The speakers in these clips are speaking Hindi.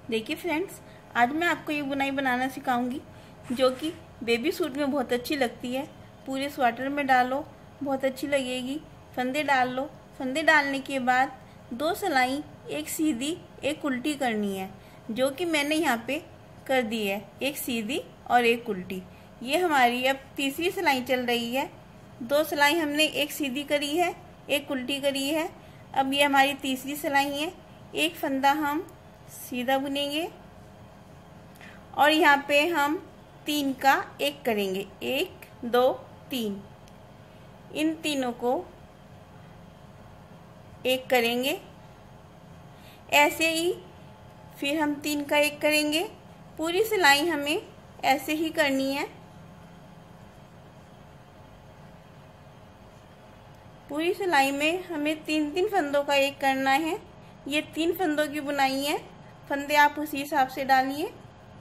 देखिए फ्रेंड्स, आज मैं आपको ये बुनाई बनाना सिखाऊंगी जो कि बेबी सूट में बहुत अच्छी लगती है। पूरे स्वेटर में डालो, बहुत अच्छी लगेगी। फंदे डाल लो। फंदे डालने के बाद 2 सिलाई, एक सीधी एक उल्टी करनी है, जो कि मैंने यहाँ पे कर दी है, एक सीधी और एक उल्टी। ये हमारी अब तीसरी सिलाई चल रही है। 2 सिलाई हमने एक सीधी करी है, एक उल्टी करी है। अब ये हमारी तीसरी सिलाई है। एक फंदा हम सीधा बुनेंगे और यहाँ पे हम 3 का एक करेंगे, 1 2 3। इन तीनों को एक करेंगे। ऐसे ही फिर हम 3 का एक करेंगे। पूरी सिलाई हमें ऐसे ही करनी है। पूरी सिलाई में हमें 3-3 फंदों का एक करना है। ये 3 फंदों की बुनाई है। फंदे आप उसी हिसाब से डालिए।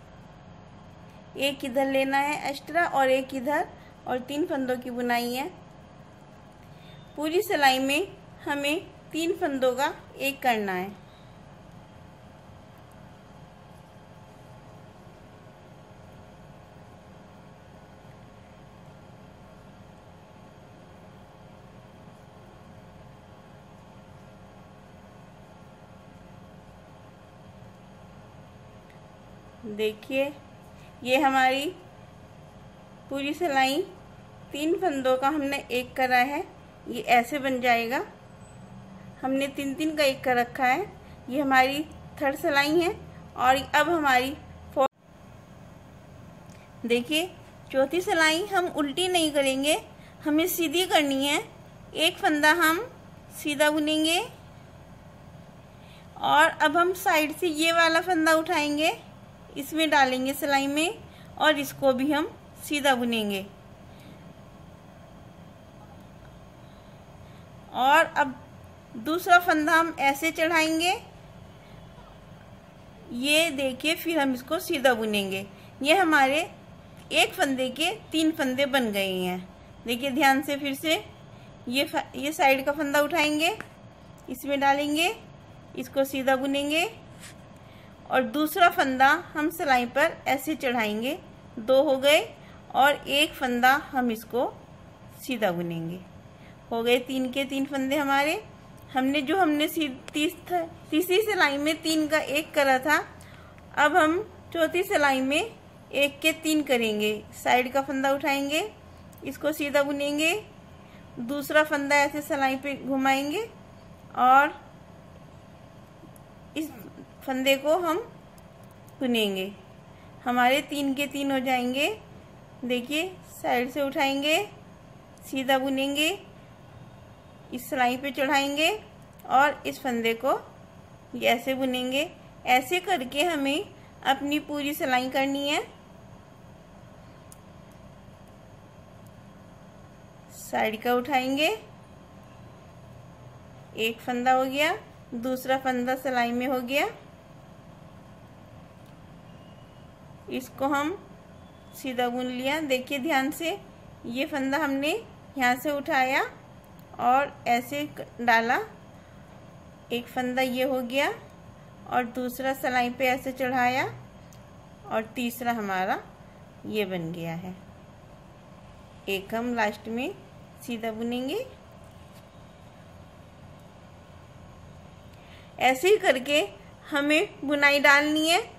एक इधर लेना है एक्स्ट्रा और एक इधर, और 3 फंदों की बुनाई है। पूरी सिलाई में हमें 3 फंदों का एक करना है। देखिए, ये हमारी पूरी सिलाई 3 फंदों का हमने एक करा है। ये ऐसे बन जाएगा। हमने 3-3 का एक कर रखा है। ये हमारी 3rd सिलाई है। और अब हमारी 4th। देखिए, 4थी सिलाई हम उल्टी नहीं करेंगे, हमें सीधी करनी है। एक फंदा हम सीधा बुनेंगे और अब हम साइड से ये वाला फंदा उठाएंगे, इसमें डालेंगे सिलाई में, और इसको भी हम सीधा बुनेंगे। और अब दूसरा फंदा हम ऐसे चढ़ाएंगे, ये देखिए, फिर हम इसको सीधा बुनेंगे। ये हमारे एक फंदे के 3 फंदे बन गए हैं। देखिए ध्यान से, फिर से ये साइड का फंदा उठाएंगे, इसमें डालेंगे, इसको सीधा बुनेंगे, और दूसरा फंदा हम सिलाई पर ऐसे चढ़ाएंगे। 2 हो गए, और एक फंदा हम इसको सीधा बुनेंगे। हो गए 3 के 3 फंदे हमारे। हमने तीसरी सिलाई में 3 का एक करा था। अब हम चौथी सिलाई में 1 के 3 करेंगे। साइड का फंदा उठाएंगे, इसको सीधा बुनेंगे, दूसरा फंदा ऐसे सिलाई पे घुमाएंगे, और इस फंदे को हम बुनेंगे। हमारे 3 के 3 हो जाएंगे। देखिए, साइड से उठाएंगे, सीधा बुनेंगे, इस सिलाई पे चढ़ाएंगे, और इस फंदे को ऐसे बुनेंगे। ऐसे करके हमें अपनी पूरी सिलाई करनी है। साइड का उठाएंगे, एक फंदा हो गया, दूसरा फंदा सिलाई में हो गया, इसको हम सीधा बुन लिया। देखिए ध्यान से, ये फंदा हमने यहाँ से उठाया और ऐसे डाला, एक फंदा ये हो गया, और दूसरा सिलाई पे ऐसे चढ़ाया, और तीसरा हमारा ये बन गया है। एक हम लास्ट में सीधा बुनेंगे। ऐसे ही करके हमें बुनाई डालनी है।